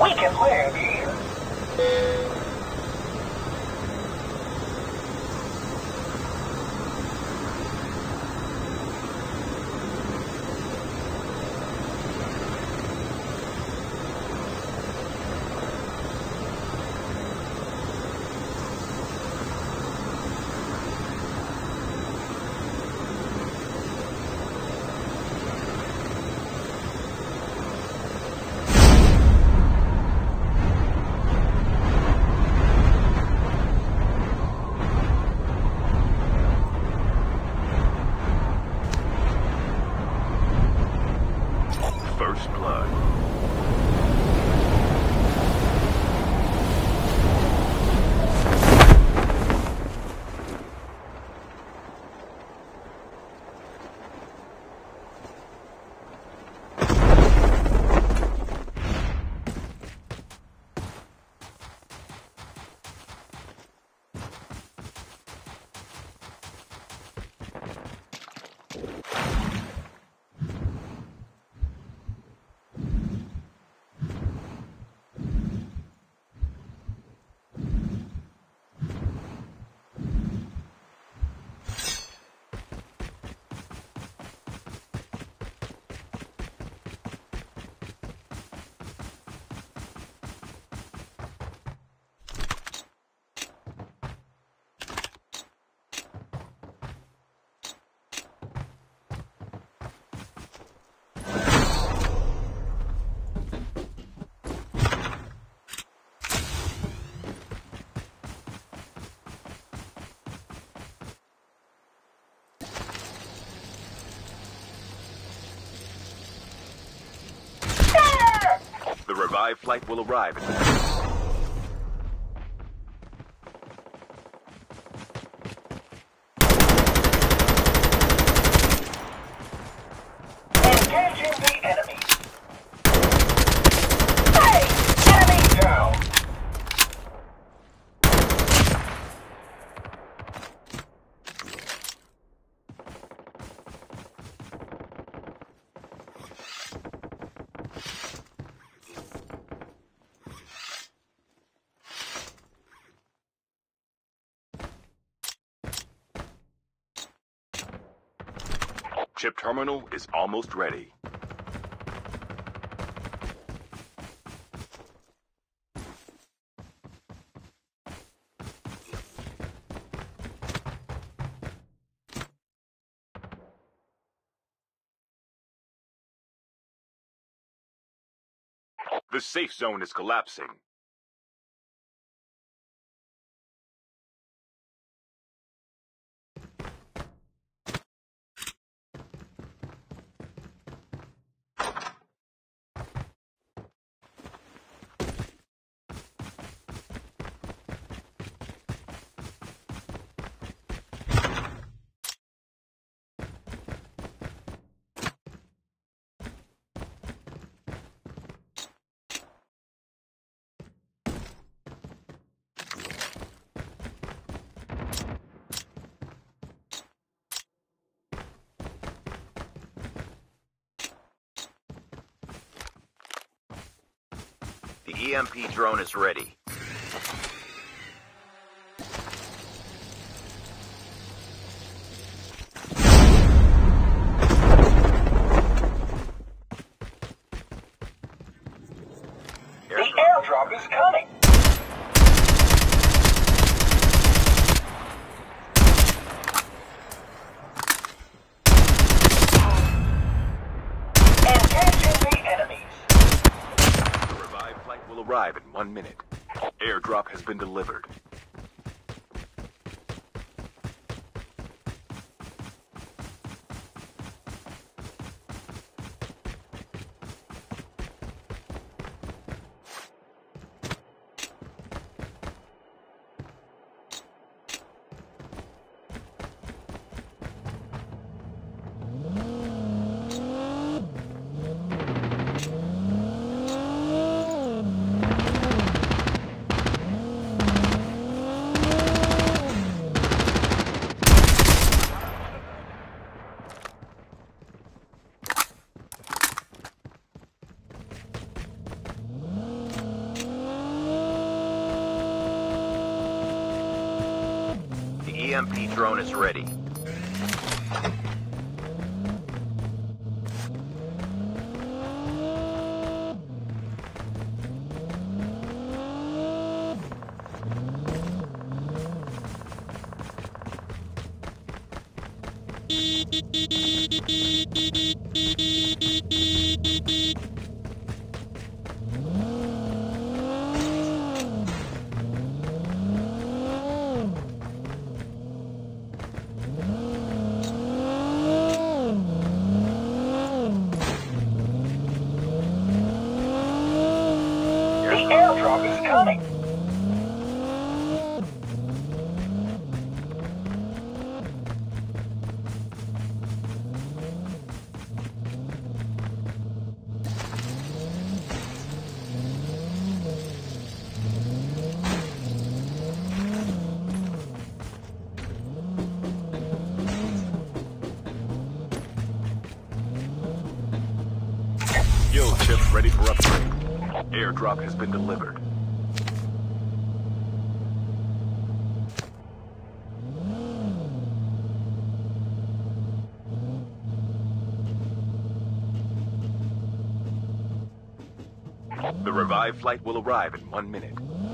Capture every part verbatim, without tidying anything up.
We can land here. First blood. The revived flight will arrive in Engaging the enemy. Hey! Enemy down. Chip terminal is almost ready. The safe zone is collapsing. The E M P drone is ready. The airdrop is coming. Engaging the enemies. The revived flight will arrive in one minute. Airdrop has been delivered. E M P drone is ready. The airdrop is coming. Skill chips ready for upgrade. Airdrop has been delivered. The revived flight will arrive in one minute.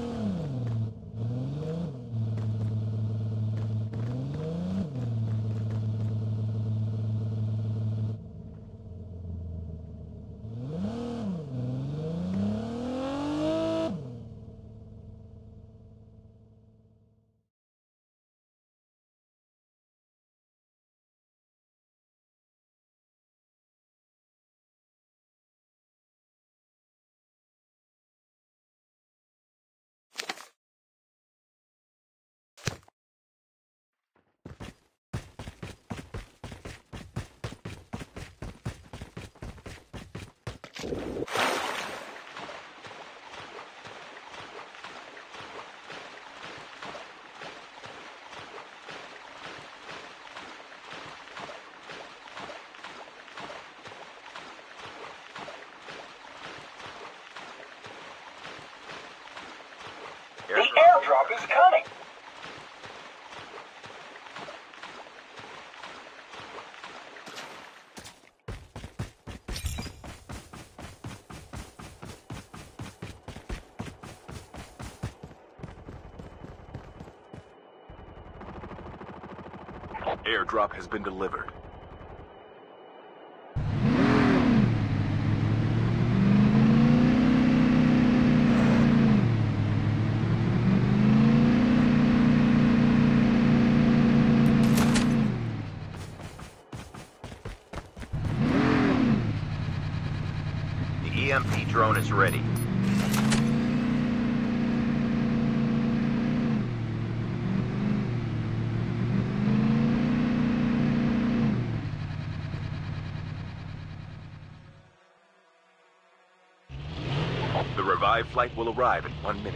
The airdrop is coming. Airdrop has been delivered. The E M P drone is ready. The revived flight will arrive in one minute.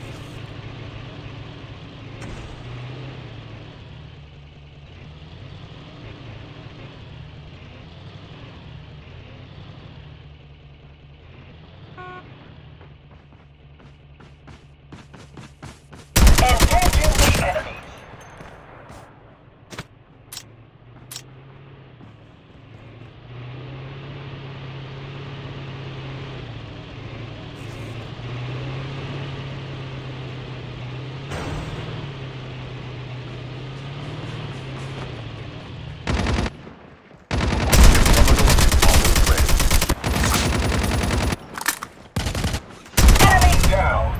Engaging the enemies. Enemy down.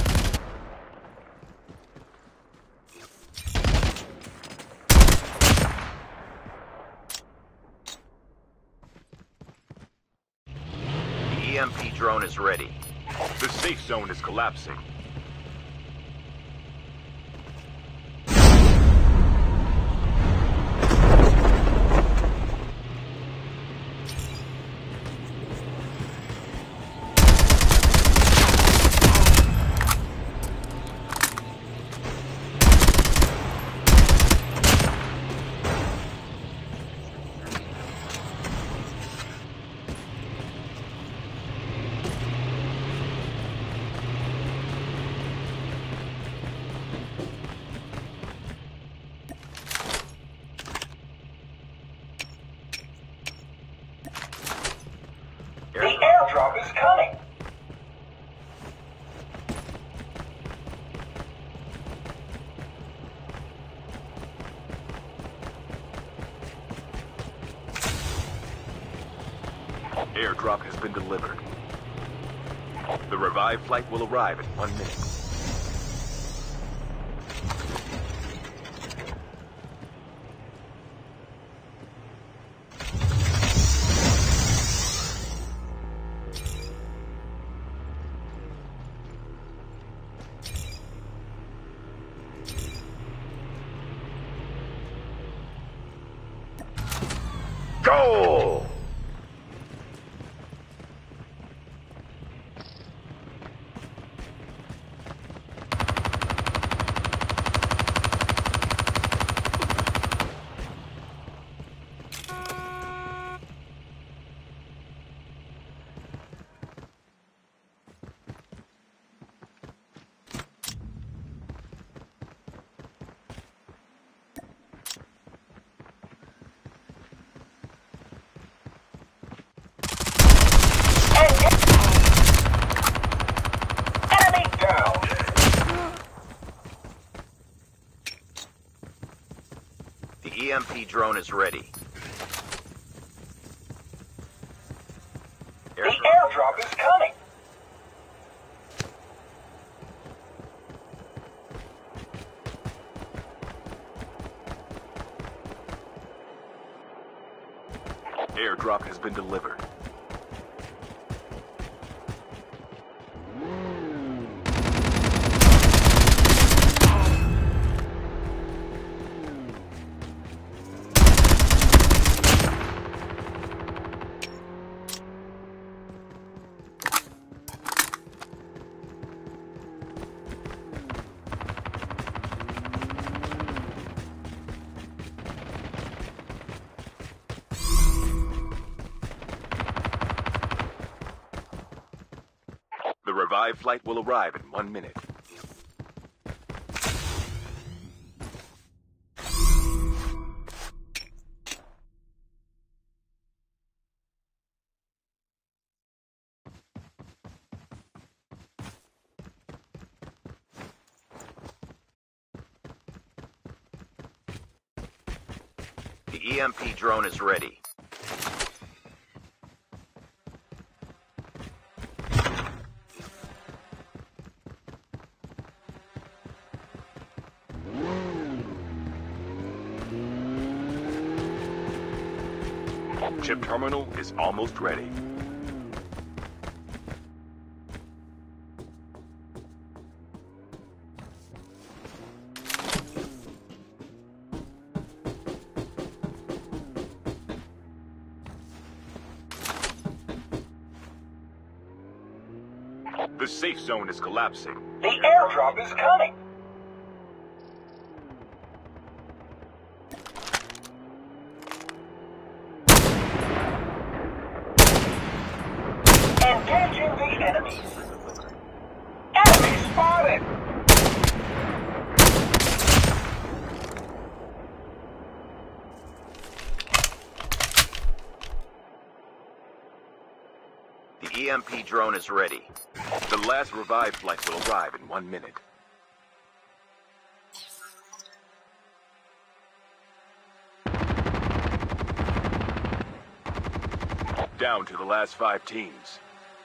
The E M P drone is ready. The safe zone is collapsing. airdrop is coming. Airdrop has been delivered. The revived flight will arrive in one minute. Go! Enemy down. The E M P drone is ready. The airdrop is coming. Airdrop has been delivered. The revived flight will arrive in one minute. The E M P drone is ready. Chip terminal is almost ready. The safe zone is collapsing. The airdrop is coming. Engaging the enemies. Enemy spotted. The E M P drone is ready. The last revived flight will arrive in one minute. Down to the last five teams.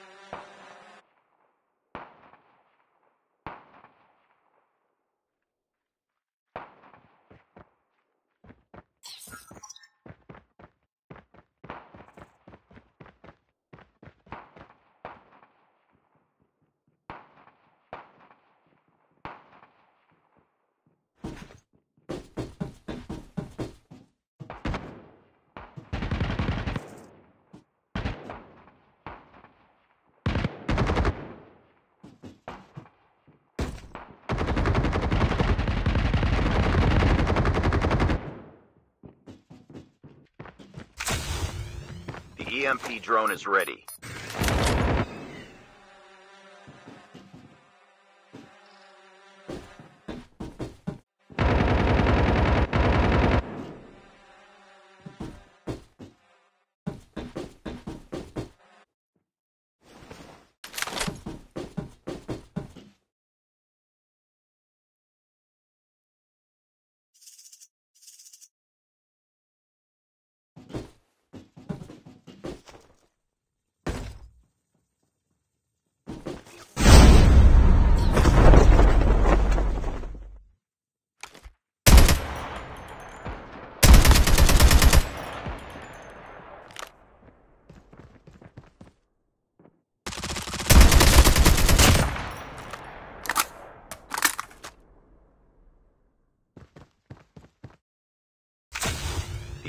The E M P drone is ready.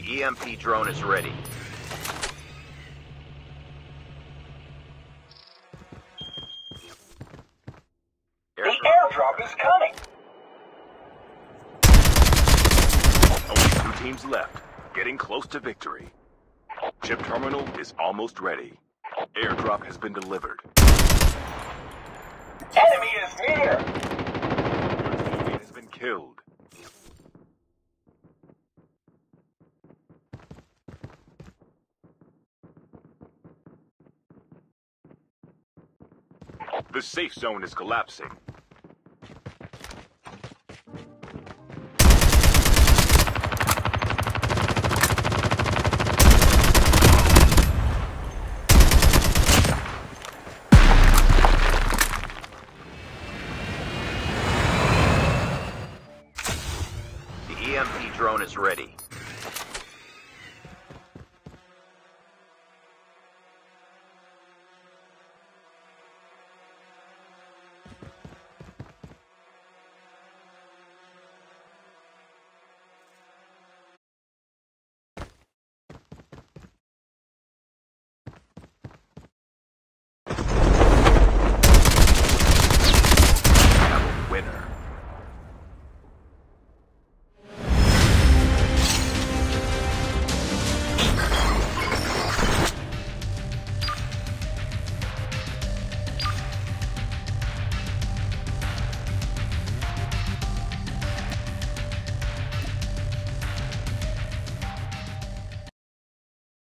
The E M P drone is ready. The airdrop is coming. Only two teams left, getting close to victory. Chip terminal is almost ready. Airdrop has been delivered. Enemy is near. Teammate has been killed. The safe zone is collapsing. The E M P drone is ready.